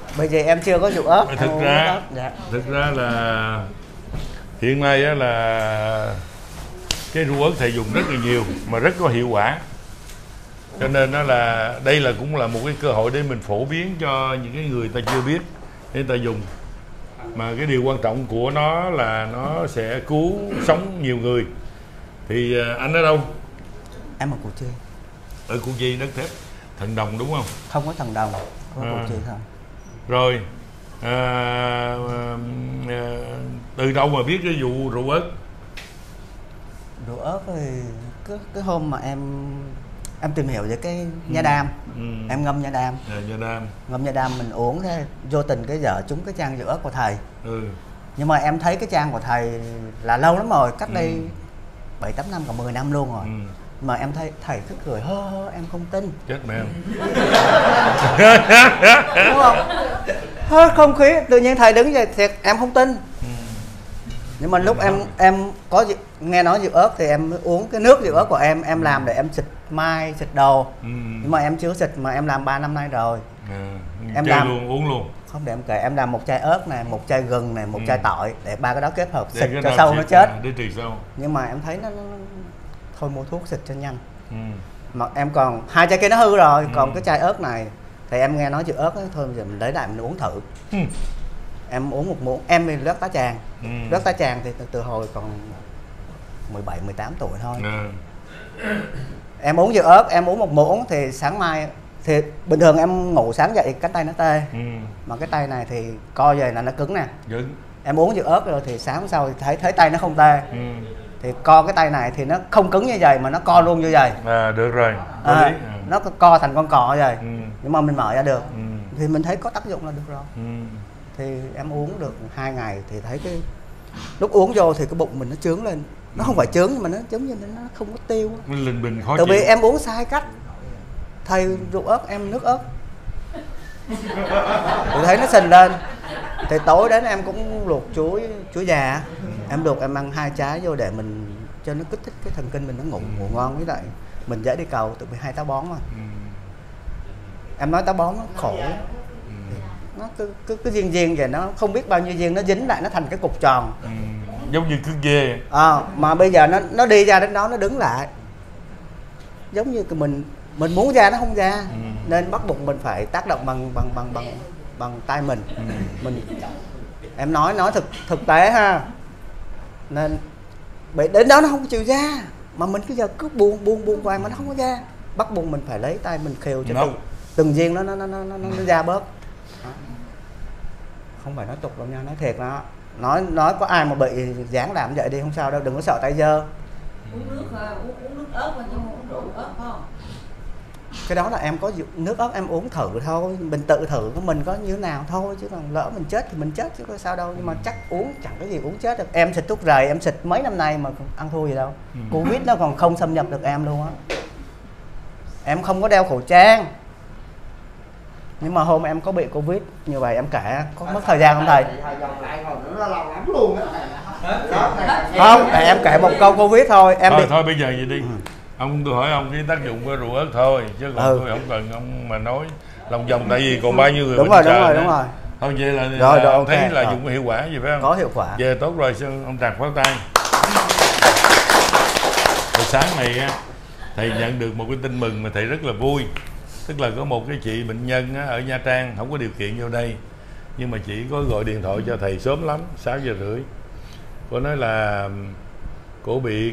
Bởi vì em chưa có rượu ớt. Thực ra là hiện nay á là cái rượu ớt thầy dùng rất là nhiều mà rất có hiệu quả, cho nên đó là đây là cũng là một cái cơ hội để mình phổ biến cho những cái người ta chưa biết để ta dùng. Mà cái điều quan trọng của nó là nó sẽ cứu sống nhiều người. Thì anh ở đâu? Em ở Củ Chi. Ở Củ Chi, đất thép Thần Đồng đúng không? Không có Thần Đồng, có Củ Chi thôi. Rồi từ đâu mà biết cái vụ rượu ớt? Rượu ớt thì cái hôm mà em tìm hiểu về cái nha đam, em ngâm nha đam. Nha đam. Ngâm nha đam mình uống thế vô tình cái dở trúng cái trang rượu ớt của thầy. Nhưng mà em thấy cái trang của thầy là lâu lắm rồi, cách đây 7-8 năm, còn 10 năm luôn rồi. Mà em thấy thầy cứ cười hơ em không tin. Chết mẹ. Đúng không? Hơi không khí, tự nhiên thầy đứng vậy thiệt em không tin. Nhưng mà lúc em có nghe nói rượu ớt thì em uống cái nước rượu ớt của em làm để em xịt mai, xịt đồ. Nhưng mà em chưa xịt mà em làm 3 năm nay rồi. Em làm luôn, uống luôn. Không, để em kể, em làm một chai ớt này, một chai gừng này, một chai tỏi, để ba cái đó kết hợp xịt cho sâu nó chết. Để trừ sâu. Nhưng mà em thấy nó thôi mua thuốc xịt cho nhanh. Mà em còn 2 chai kia nó hư rồi, còn cái chai ớt này thì em nghe nói rượu ớt ấy, thôi giờ mình lấy lại mình uống thử. Em uống một muỗng, em thì rất tá tràng. Rất tá tràng thì từ hồi còn 17-18 tuổi thôi. Em uống rượu ớt, em uống một muỗng thì sáng mai thì bình thường em ngủ sáng dậy cái tay nó tê. Mà cái tay này thì co về là nó cứng nè. Em uống rượu ớt rồi thì sáng sau thì thấy tay nó không tê. Thì co cái tay này thì nó không cứng như vậy mà nó co luôn như vậy. Được rồi. Nó co thành con cò vậy. Nhưng mà mình mở ra được. Thì mình thấy có tác dụng là được rồi. Thì em uống được 2 ngày thì thấy cái lúc uống vô thì cái bụng mình nó chướng lên. Nó không phải chướng nhưng mà nó giống như nó không có tiêu. Linh bình khó chịu. Tại vì em uống sai cách. Thầy rượu ớt, em nước ớt. Thì thấy nó sình lên. Thì tối đến em cũng luộc chuối già. Em luộc em ăn 2 trái vô để mình cho nó kích thích cái thần kinh mình nó ngủ ngon, với lại mình dễ đi cầu, tự vì 2 táo bón mà. Em nói táo bón nó khổ. Nó cứ riêng vậy, nó không biết bao nhiêu viên nó dính lại nó thành cái cục tròn. Giống như cứ dê. Mà bây giờ nó đi ra đến đó nó đứng lại. Giống như mình muốn ra nó không ra. Nên bắt buộc mình phải tác động bằng tay mình. Em nói thực tế ha. Nên đến đó nó không chịu ra. Mà mình cứ giờ cứ buông qua mà nó không có ra. Bắt buộc mình phải lấy tay mình khều cho từng viên nó ra bớt. Không phải nói tục đâu nha, nói thiệt đó. Nói có ai mà bị dáng làm vậy đi không sao đâu, đừng có sợ tay dơ. Uống nước ớt mà không uống rượu ớt không? Cái đó là em có nước ớt em uống thử thôi, mình tự thử của mình có như thế nào thôi, chứ còn lỡ mình chết thì mình chết chứ có sao đâu. Nhưng mà chắc uống chẳng cái gì uống chết được. Em xịt thuốc rầy em xịt mấy năm nay mà ăn thua gì đâu. Covid nó còn không xâm nhập được em luôn á. Em không có đeo khẩu trang. Nhưng mà hôm em có bị Covid như vậy em kể có mất thời gian không thầy? Không, để em kể một câu Covid thôi. Thôi bây giờ vậy đi. Tôi hỏi ông cái tác dụng của rượu ớt thôi, chứ còn tôi không cần ông mà nói lòng vòng, tại vì còn bao nhiêu người đúng rồi. Thôi vậy là ông okay, thấy là dùng có hiệu quả gì phải không? Có hiệu quả. Về tốt rồi, ông tràng pháo tay. Hồi sáng này thầy nhận được một cái tin mừng mà thầy rất là vui. Tức là có một cái chị bệnh nhân ở Nha Trang không có điều kiện vô đây, nhưng mà chị có gọi điện thoại cho thầy sớm lắm, 6 giờ rưỡi. Cô nói là cô bị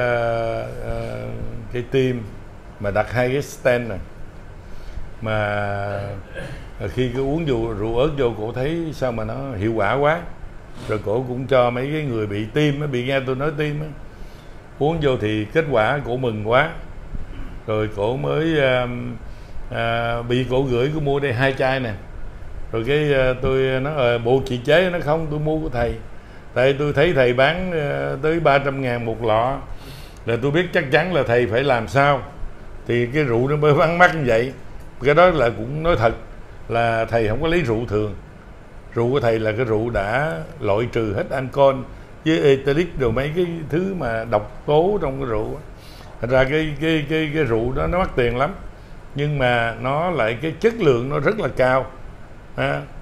cái tim mà đặt 2 cái stent này, mà khi cứ uống rượu ớt vô cổ thấy sao mà nó hiệu quả quá. Rồi cổ cũng cho mấy cái người bị tim, bị nghe tôi nói tim uống vô thì kết quả cổ mừng quá. Rồi cổ mới bị cổ gửi, cô mua đây 2 chai nè. Rồi cái tôi nói bộ chị chế, nó không, tôi mua của thầy. Tại tôi thấy thầy bán tới 300.000 một lọ, là tôi biết chắc chắn là thầy phải làm sao thì cái rượu nó mới vắng mắt như vậy. Cái đó là cũng nói thật là thầy không có lấy rượu thường. Rượu của thầy là cái rượu đã loại trừ hết alcohol với ethylic rồi mấy cái thứ mà độc tố trong cái rượu. Thành ra cái rượu đó nó mắc tiền lắm, nhưng mà nó lại cái chất lượng nó rất là cao.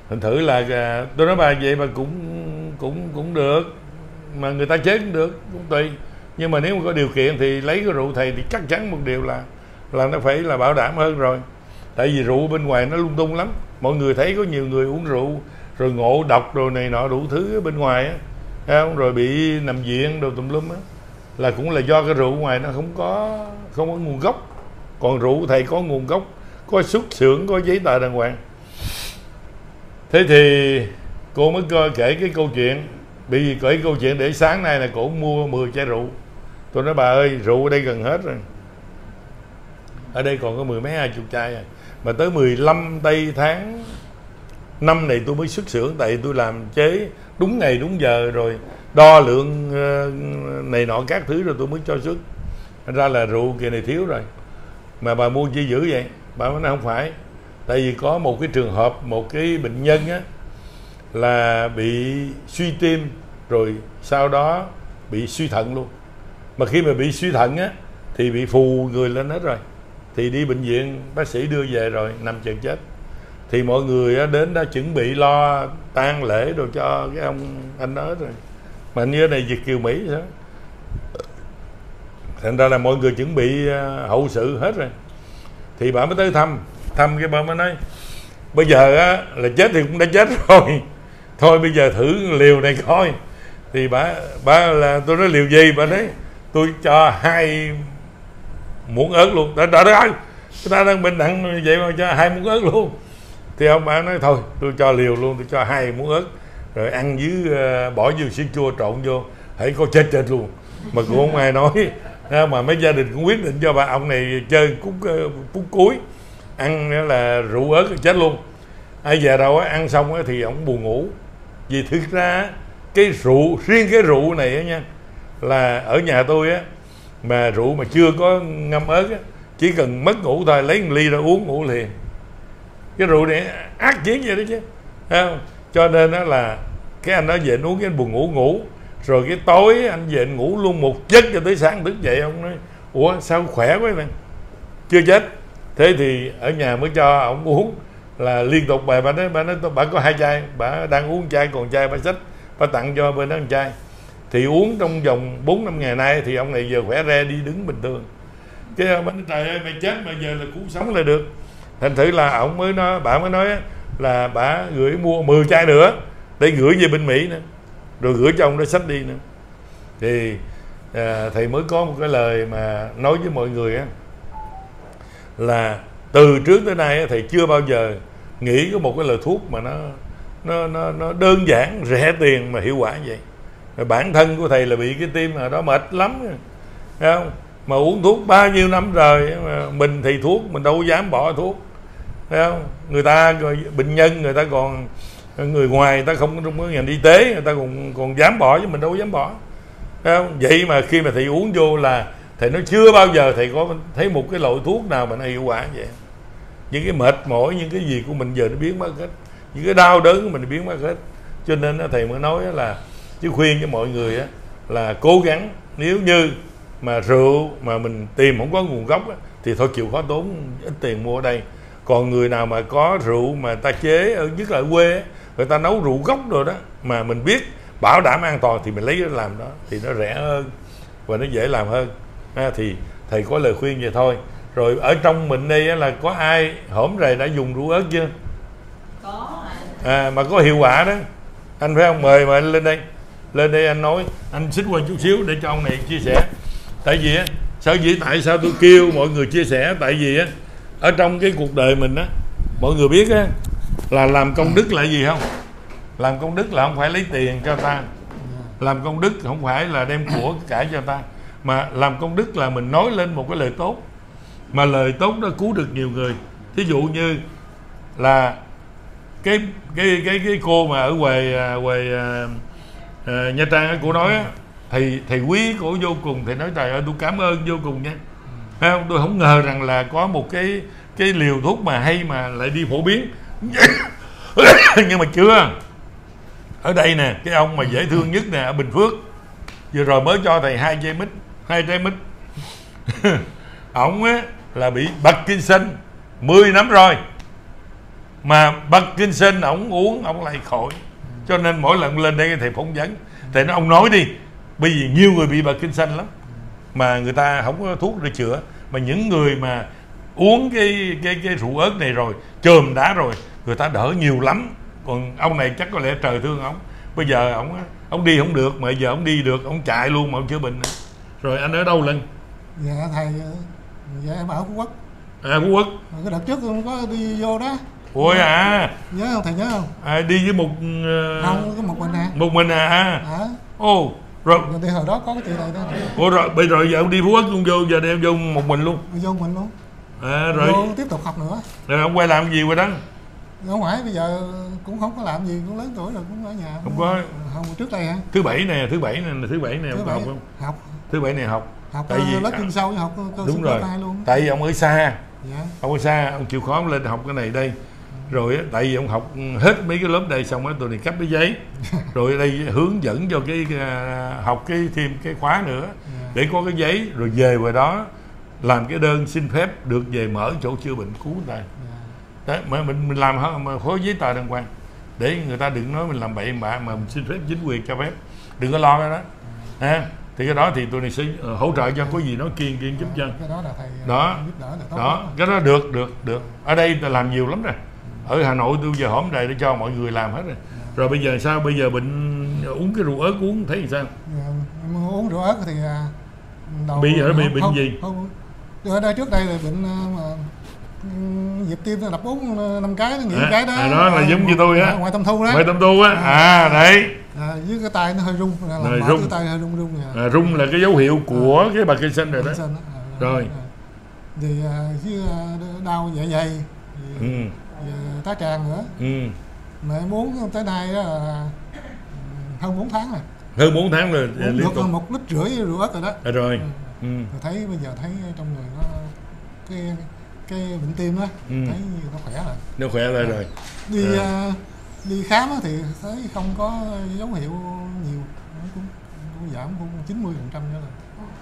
Thành thử là tôi nói bà vậy mà cũng được, mà người ta chế cũng được, cũng tùy. Nhưng mà nếu mà có điều kiện thì lấy cái rượu thầy thì chắc chắn một điều là nó phải là bảo đảm hơn rồi. Tại vì rượu bên ngoài nó lung tung lắm. Mọi người thấy có nhiều người uống rượu rồi ngộ độc rồi này nọ đủ thứ bên ngoài á, không? Rồi bị nằm viện đồ tùm lum á, là cũng là do cái rượu ngoài nó không có nguồn gốc. Còn rượu thầy có nguồn gốc, có xuất xưởng, có giấy tờ đàng hoàng. Thế thì cô mới kể cái câu chuyện. Bởi vì kể câu chuyện để sáng nay là cổ mua 10 chai rượu. Tôi nói bà ơi, rượu ở đây gần hết rồi, ở đây còn có 10 mấy 20 chai à. Mà tới 15 tây tháng năm này tôi mới xuất xưởng. Tại tôi làm chế đúng ngày đúng giờ rồi đo lượng này nọ các thứ rồi tôi mới cho xuất. Thành ra là rượu kỳ này thiếu rồi. Mà bà mua chi dữ vậy? Bà nói không phải. Tại vì có một cái trường hợp, một cái bệnh nhân á, là bị suy tim rồi sau đó bị suy thận luôn. Mà khi mà bị suy thận á thì bị phù người lên hết rồi. Thì đi bệnh viện, bác sĩ đưa về rồi nằm chờ chết. Thì mọi người đến đã chuẩn bị lo tang lễ đồ cho cái ông anh đó rồi. Mà như thế này Việt kiều Mỹ sao? Thành ra là mọi người chuẩn bị hậu sự hết rồi. Thì bà mới tới thăm cái bà mới nói bây giờ á, là chết thì cũng đã chết rồi, thôi bây giờ thử liều này coi. Thì bà là tôi nói liều gì? Bà nói tôi cho 2 muỗng ớt luôn. Trời ơi, người ta đang bệnh nặng vậy mà cho 2 muỗng ớt luôn. Thì ông bà nói thôi tôi cho liều luôn, tôi cho 2 muỗng ớt rồi ăn với bỏ vô sữa chua trộn vô, hãy có chết luôn. Mà cũng không ai nói. Mà mấy gia đình cũng quyết định cho bà ông này chơi phút cuối, ăn là rượu ớt chết luôn. Ai về đâu ăn xong thì ông buồn ngủ. Vì thực ra cái rượu, riêng cái rượu này á nha, là ở nhà tôi á, mà rượu mà chưa có ngâm ớt á, chỉ cần mất ngủ thôi lấy một ly ra uống ngủ liền. Cái rượu này ác chiến vậy đó chứ, không? Cho nên đó là cái anh đó về anh uống cái anh buồn ngủ. Rồi cái tối anh về anh ngủ luôn một giấc cho tới sáng thức dậy. Ông nói ủa sao khỏe quá nè, chưa chết. Thế thì ở nhà mới cho ông uống là liên tục. Bà nói bà có 2 chai, bà đang uống chai, còn chai bà xách bà tặng cho bên đó 1 chai. Thì uống trong vòng 4-5 ngày nay thì ông này giờ khỏe re đi đứng bình thường. Cái bà nói trời ơi mày chết mà giờ là cũng sống lại được. Thành thử là ông mới nói, bà mới nói là bà gửi mua 10 chai nữa để gửi về bên Mỹ nữa, rồi gửi cho ông đó xách đi nữa. Thì thầy mới có một cái lời mà nói với mọi người á, là từ trước tới nay thầy chưa bao giờ nghĩ có một cái lời thuốc mà nó đơn giản, rẻ tiền mà hiệu quả vậy. Rồi bản thân của thầy là bị cái tim mà đó mệt lắm, thấy không? Mà uống thuốc bao nhiêu năm rồi, mà mình thì thuốc mình đâu dám bỏ thuốc, thấy không? Người ta bệnh nhân, người ta còn người ngoài, người ta không trong cái ngành y tế, người ta còn dám bỏ chứ mình đâu dám bỏ, thấy không? Vậy mà khi mà thầy uống vô là thầy nói chưa bao giờ thầy có thấy một cái loại thuốc nào mà nó hiệu quả vậy. Những cái mệt mỏi, những cái gì của mình giờ nó biến mất hết, những cái đau đớn của mình biến mất hết. Cho nên thầy mới nói là chứ khuyên cho mọi người là cố gắng, nếu như mà rượu mà mình tìm không có nguồn gốc thì thôi chịu khó tốn ít tiền mua ở đây. Còn người nào mà có rượu mà ta chế ở nhất là ở quê, người ta nấu rượu gốc rồi đó, mà mình biết bảo đảm an toàn thì mình lấy cái làm đó, thì nó rẻ hơn và nó dễ làm hơn. Thì thầy có lời khuyên vậy thôi. Rồi ở trong mình đây là có ai hổm rày đã dùng rượu ớt chưa? Có. Mà có hiệu quả đó anh, phải không? Mời anh lên đây anh nói, anh xích qua chút xíu để cho ông này chia sẻ. Tại vì tại sao tôi kêu mọi người chia sẻ? Tại vì ở trong cái cuộc đời mình mọi người biết là làm công đức là gì không? Làm công đức là không phải lấy tiền cho ta, làm công đức không phải là đem của cải cho ta, mà làm công đức là mình nói lên một cái lời tốt, mà lời tốt đó cứu được nhiều người. Thí dụ như là cái cô mà ở ngoài Nha Trang cô nói thầy quý cổ vô cùng. Thầy nói trời ơi tôi cảm ơn vô cùng nha, thấy không? Tôi không ngờ rằng là có một cái liều thuốc mà hay mà lại đi phổ biến. Nhưng mà chưa. Ở đây nè, cái ông mà dễ thương nhất nè ở Bình Phước, vừa rồi mới cho thầy 2 trái mít. Ổng là bị Parkinson 10 năm rồi. Mà Parkinson ổng uống ổng lại khỏi. Cho nên mỗi lần lên đây thầy phỏng vấn, thầy nói ông nói đi, bởi vì nhiều người bị Parkinson lắm mà người ta không có thuốc để chữa, mà những người mà uống cái rượu ớt này rồi, chườm đá rồi, người ta đỡ nhiều lắm. Còn ông này chắc có lẽ trời thương ông, bây giờ ông đi không được, mà giờ ông đi được, ông chạy luôn mà ông chữa bệnh. Rồi anh ở đâu lần? Dạ thầy, dạ em ở Phú Quốc. À, Phú Quốc. Cái đợt trước tôi có đi vô đó. Ôi Nhớ không thầy, nhớ không? Đi với một Không, có một mình à. Một mình Ồ, rồi thì hồi đó có cái chuyện này đó. Ủa rồi bây giờ ông đi Phú Quốc luôn, vô giờ đem vô một mình luôn? Vô mình luôn. Rồi vô tiếp tục học nữa. Rồi ông quay làm gì rồi đó? Ở ngoài bây giờ cũng không có làm gì, cũng lớn tuổi rồi, cũng ở nhà. Không có. Không, trước đây hả? Thứ bảy này ông học không? Học. Thứ bảy này học. Tại vì lớp chuyên sâu, học cơ đúng rồi. Luôn. Tại vì ông ở xa. Dạ. Ông ở xa, ông chịu khó ông lên học cái này đây. Rồi tại vì ông học hết mấy cái lớp đây xong á, tụi này cấp cái giấy. Rồi ở đây hướng dẫn cho cái học thêm cái khóa nữa, để có cái giấy, rồi về ngoài đó làm cái đơn xin phép được về mở chỗ chữa bệnh cứu người ta. Đấy, mà mình làm mà khối giấy tờ đàng hoàng, để người ta đừng nói mình làm bậy bạ, mà mình xin phép chính quyền cho phép, đừng có lo cái đó. Thì cái đó thì tụi này sẽ hỗ trợ cho, có gì nó kiên giúp cho. Cái đó là thầy giúp đỡ được tốt. Đó, cái đó được. Ở đây ta làm nhiều lắm rồi. Ở Hà Nội tôi giờ hổm đây để cho mọi người làm hết rồi. Rồi bây giờ sao? Bây giờ bệnh uống cái rượu ớt uống thấy sao? Uống rượu ớt thì bây giờ nó bị bệnh gì? Ở đây trước đây là bệnh nhịp tim nó đập 4-5 cái, nó nghỉ cái đó. Đó là giống như tôi á. Ngoài tâm thu đó. Ngoài tâm thu á. Đấy. Với cái tay nó hơi rung, rung. cái tay hơi rung. Rung là cái dấu hiệu của cái Parkinson rồi đó. Rồi. Thì với đau dạ dày. Tá tràng nữa. Mà em uống tới nay đó là hơn 4 tháng rồi. Hơn 4 tháng rồi. Uống được hơn 1,5 lít rượu ớt rồi đó. Rồi. Thấy bây giờ thấy trong người nó cái bệnh tim đó, thấy nó khỏe rồi. Nó khỏe lại rồi. Đi khám thì thấy không có dấu hiệu nhiều, cũng giảm cũng 90% nữa rồi.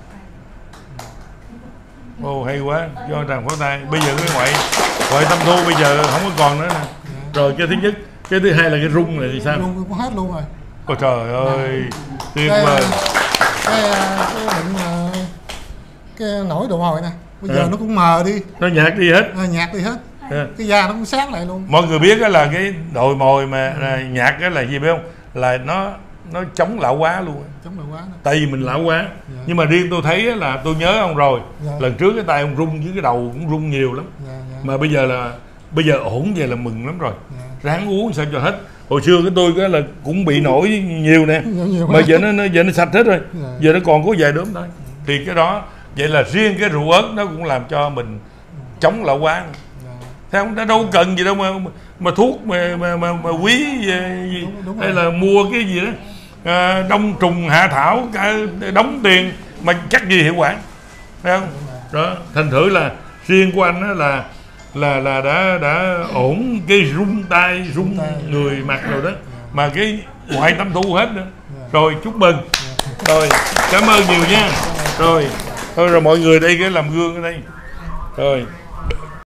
Ồ hay quá, do tràng pháo tay. Bây giờ cái ngoại tâm thu bây giờ không có còn nữa nè. Rồi cái thứ nhất, cái thứ hai là cái rung này thì sao? Rung cũng hết luôn rồi. Ôi trời ơi, tuyệt vời. Cái bệnh cái nổi đồ mồi nè, bây giờ nó cũng mờ đi. Nó nhạt đi hết. Nhạt đi hết. Cái da nó cũng sáng lại luôn. Mọi người biết là cái đồi mồi mà nhạt cái là gì biết không? Là nó chống lão hóa luôn. Chống lão hóa đó. Tại vì mình lão hóa. Nhưng mà riêng tôi thấy là tôi nhớ ông rồi. Lần trước cái tay ông rung với cái đầu cũng rung nhiều lắm. Mà bây giờ ổn vậy là mừng lắm rồi. Ráng uống sao cho hết. Hồi xưa cái tôi cái là cũng bị nổi nhiều nè. Mà giờ nó sạch hết rồi. Giờ nó còn có vài đốm thôi. Thì cái đó, vậy là riêng cái rượu ớt nó cũng làm cho mình chống lão hóa. Thế không, nó đâu cần gì đâu mà thuốc mà quý gì, hay là mua cái gì đó đông trùng hạ thảo cả đóng tiền mà chắc gì hiệu quả, thấy không? Đó, thành thử là riêng của anh đó là đã ổn cái rung tay rung người mặt rồi đó, mà cái ngoại tâm thu hết nữa. Rồi chúc mừng. Rồi cảm ơn nhiều nha. Rồi thôi rồi mọi người đây cái làm gương ở đây. Rồi